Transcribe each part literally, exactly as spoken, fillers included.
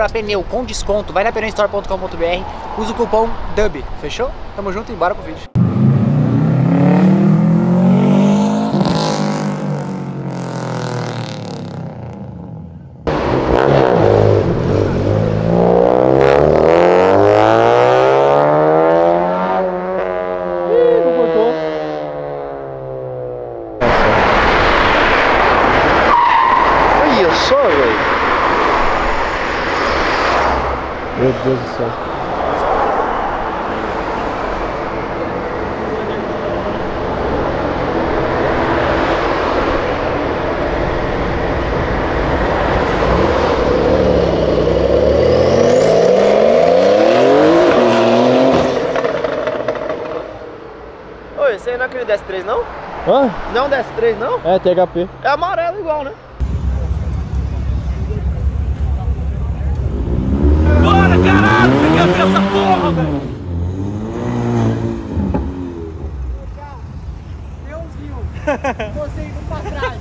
comprar pneu com desconto, vai na pneu store ponto com ponto br, usa o cupom D U B, fechou? Tamo junto e bora pro vídeo. Meu Deus do céu. Oi, esse aí não é aquele D S três não? Hã? Não é um D S três não? É, T H P. É amarelo igual, né? Bora, caralho! Você quer ver essa porra, velho? Deus viu você indo pra trás.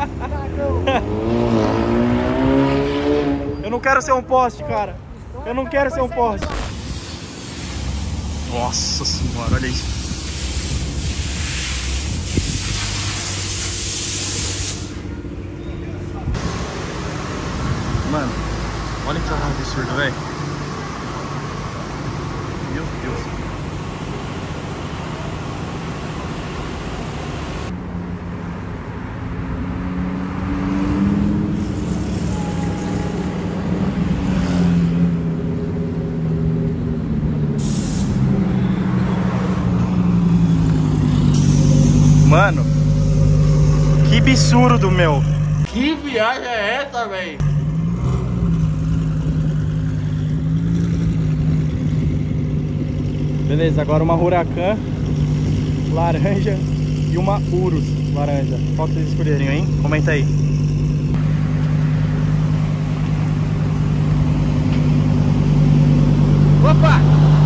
Eu não quero ser um poste, cara. Eu não quero ser um poste. Nossa senhora, olha isso. Mano, olha que carro absurdo, velho. Meu Deus. Mano, que absurdo, meu. Que viagem é essa, velho? Beleza, agora uma Huracan laranja e uma Urus laranja. Qual que vocês escolheriam, hein? Comenta aí. Opa!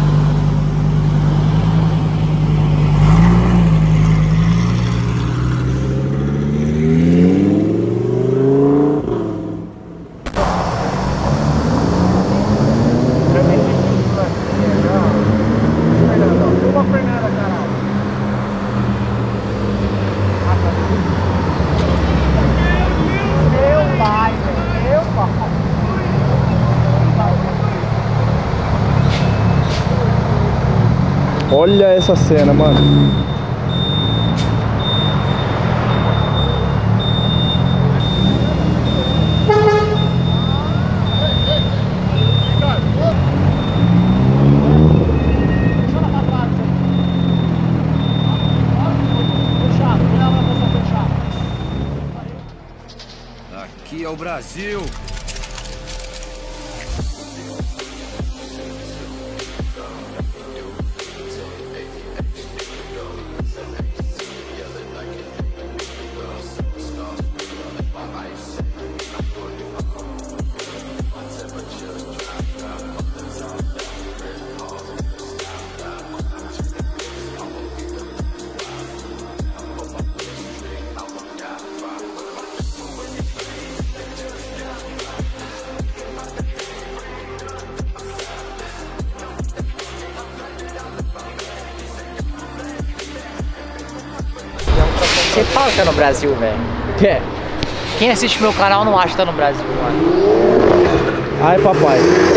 Olha essa cena, mano. Aqui é o Brasil. Você fala que tá no Brasil, velho. É. Quem assiste meu canal não acha que tá no Brasil, mano. Ai, papai.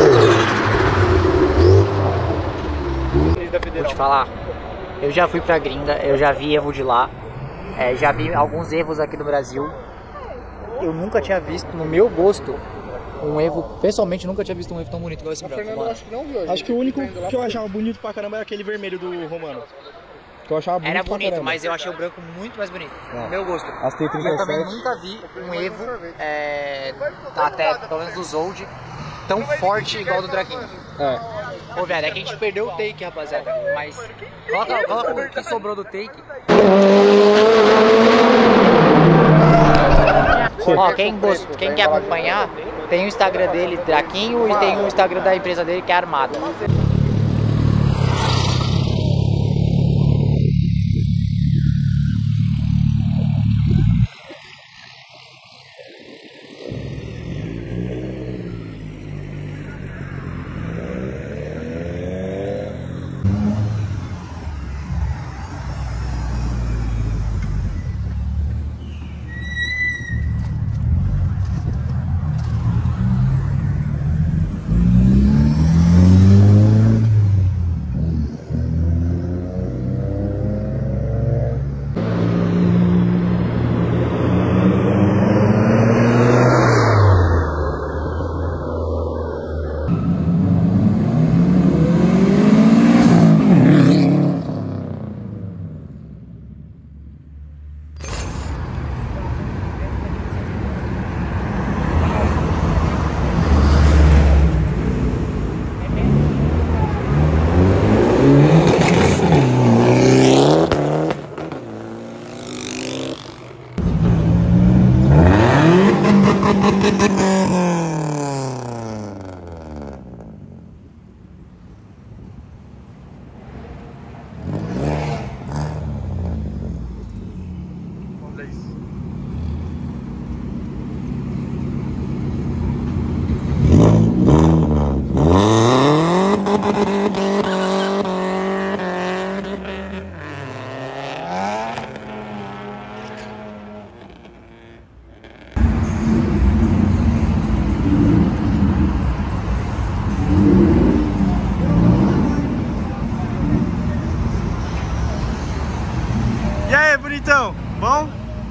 Vou te falar, eu já fui pra gringa, eu já vi Evo de lá, é, já vi alguns Evos aqui no Brasil. Eu nunca tinha visto, no meu gosto, um Evo, pessoalmente nunca tinha visto um Evo tão bonito igual esse branco, mano. Acho que não viu. Acho que o único que eu achava bonito pra caramba era aquele vermelho do Romano. Que eu achava bonito. Era pra bonito, caramba. mas eu achei o branco muito mais bonito, É. no meu gosto. As T trinta e Eu também sete. nunca vi um Evo, é, até pelo menos dos Old, tão forte igual o do Draquinho. É. Ô, velho, é que a gente perdeu o take, rapaziada. Mas coloca, coloca o que sobrou do take. Ó, quem, gost... quem quer acompanhar, tem o Instagram dele, Draquinho, e tem o Instagram da empresa dele, que é Armada. então? Bom?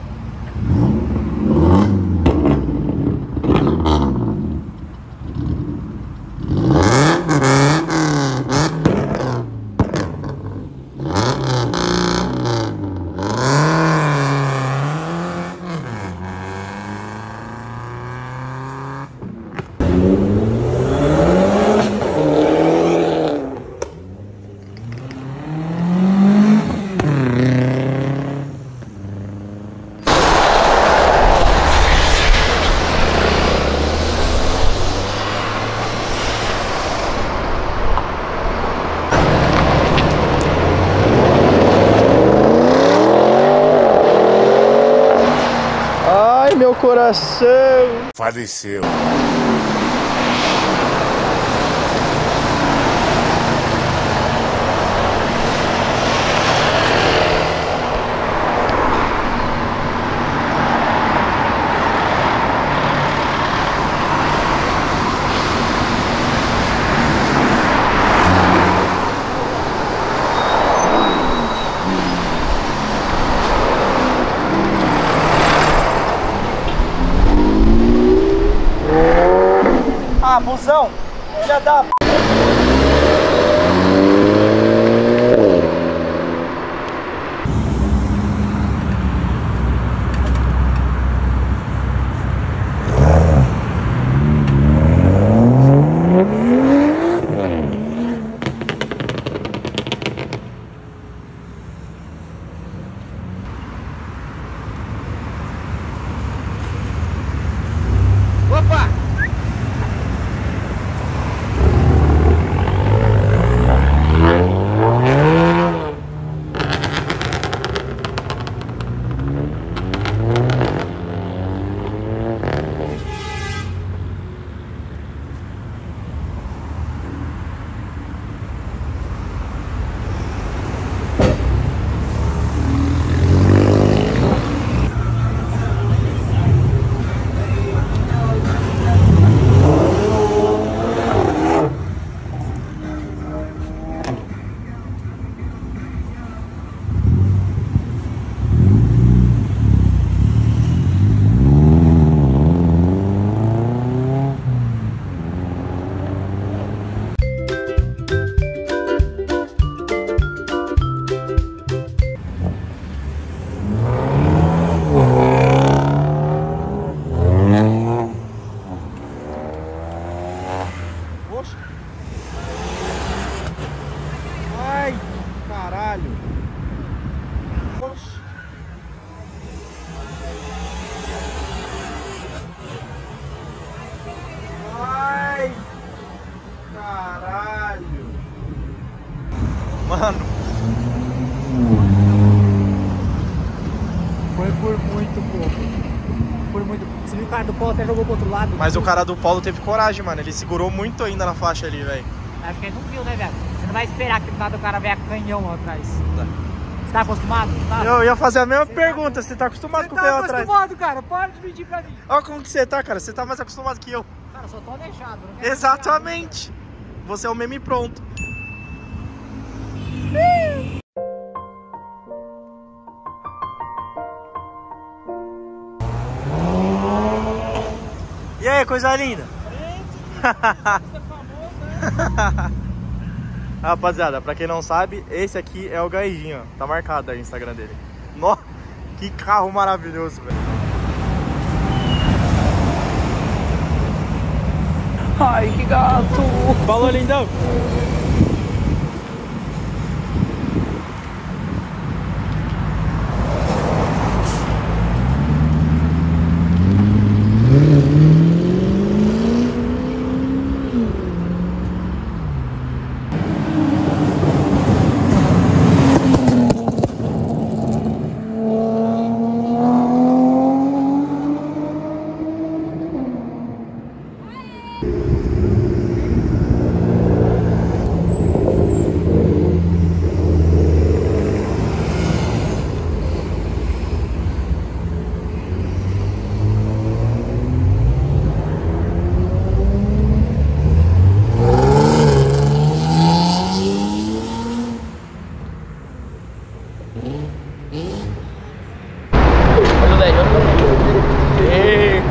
Meu coração faleceu. Ah, busão! Já dá! Opa! Ai, caralho. Oxi. Ai, caralho. Mano. Foi por muito pouco. Por muito pouco. Você viu o cara do Polo até jogou pro outro lado. Mas o cara do Polo teve coragem, mano. Ele segurou muito ainda na faixa ali, velho. Acho que ele não viu, né, velho? Você não vai esperar que do nada o cara venha canhão lá atrás. Tá. Você tá acostumado? Tá? Eu ia fazer a mesma Você pergunta. Tá... Você tá acostumado você com tá o canhão atrás? Você tá acostumado, cara. Para de mentir pra mim. Olha como que você tá, cara. Você tá mais acostumado que eu. Cara, eu só tô deixado. Não quero Exatamente. Você é o meme pronto. E aí, coisa linda? Rapaziada, pra quem não sabe, esse aqui é o Gaidinho, ó. Tá marcado aí no Instagram dele. Nossa, que carro maravilhoso, velho. Ai, que gato. Falou, lindão.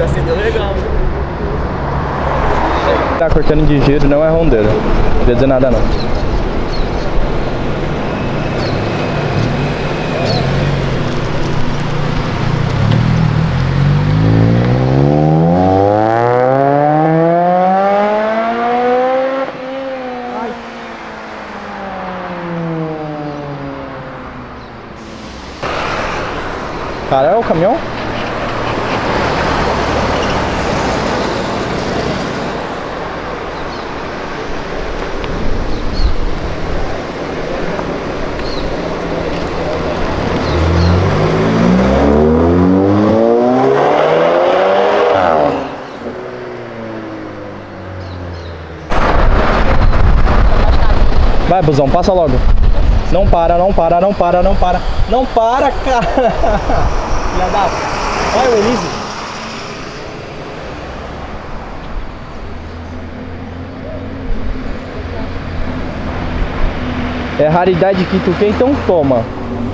acendeu legal. Tá cortando de giro, não é rondeira. Não queria dizer nada não. Cara, é o caminhão? Vai, busão, passa logo. Não para, não para, não para, não para. Não para, cara. Filha da... Olha o Elise. É raridade que tu quer, então toma.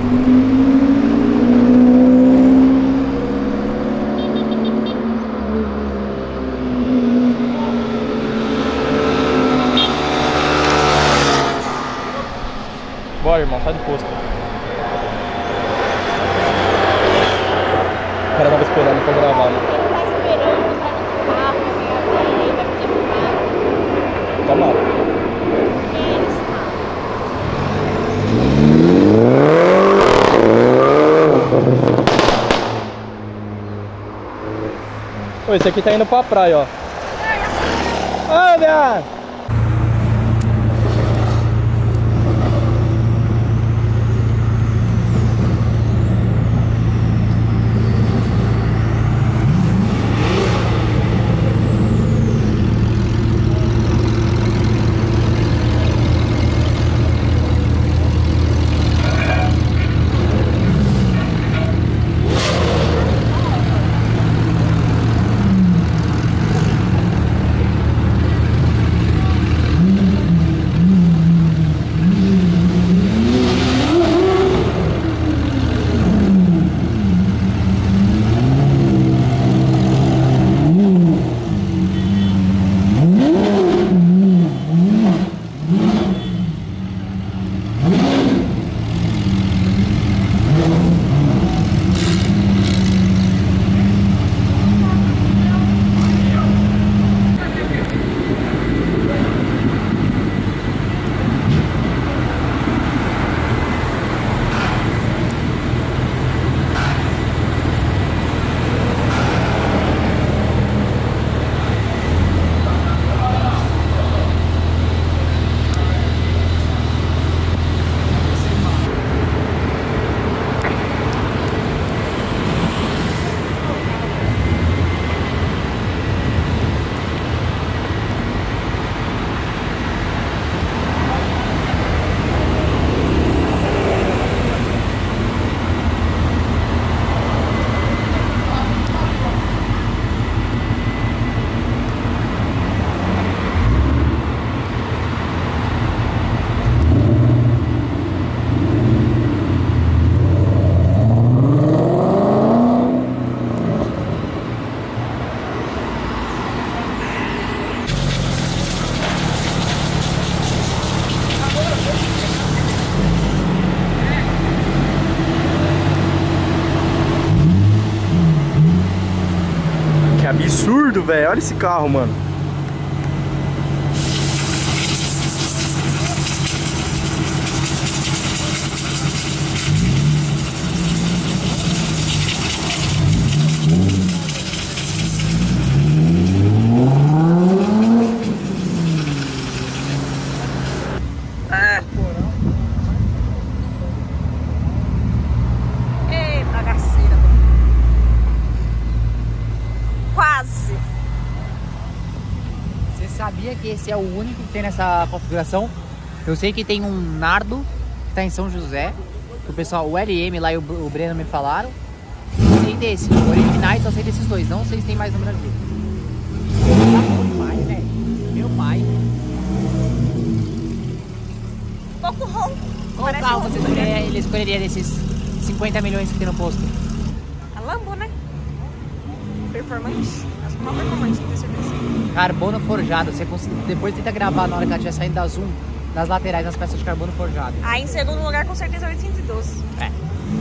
Bora, irmão, sai do posto. O cara tava esperando pra gravar, né? Ele tá esperando pra vir com o carro, pra vir vai poder filmar. Tomara. Ele está. Ô, esse aqui tá indo pra praia, ó. Ô, viado! Absurdo, velho. Olha esse carro, mano. É. Ei, bagaceira. Quase. Você sabia que esse é o único que tem nessa configuração? Eu sei que tem um Nardo, que tá em São José. O pessoal, o L M lá e o, o Breno me falaram. Não sei desse. Originais só sei desses dois. Não sei se tem mais no Brasil. Tá bom demais, velho. Meu pai. Pouco ronco. Qual Parece carro um você ronco, escolheria, né? ele escolheria desses cinquenta milhões que tem no posto? A Lambo, né? performante? Acho que uma performante, não tenho certeza. Carbono forjado. Você cons... Depois tenta gravar na hora que ela estiver saindo da Zoom, nas laterais, nas peças de carbono forjado. Aí em segundo lugar, com certeza, oitocentos e doze. É.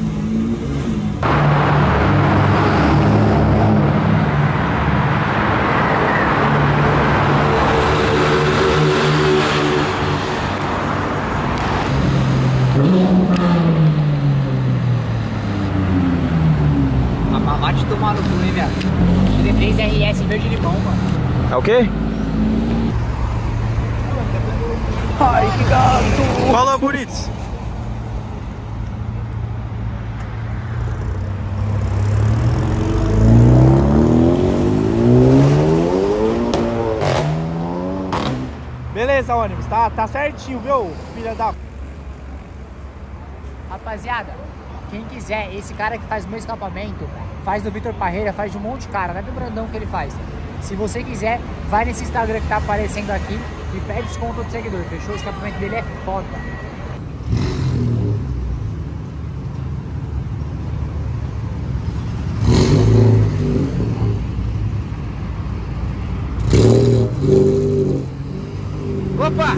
Vai te tomar no cu, hein, velho? G D três R S verde limão, mano. É o quê? Ai, que gato! Falou, bonitos! Beleza, ônibus, tá, tá certinho, viu, filha da... Rapaziada, quem quiser, esse cara que faz o meu escapamento, faz do Vitor Parreira, faz de um monte de cara, não é do Brandão que ele faz. Se você quiser, vai nesse Instagram que tá aparecendo aqui e pede desconto do seguidor, fechou? O escapamento dele é foda. Opa!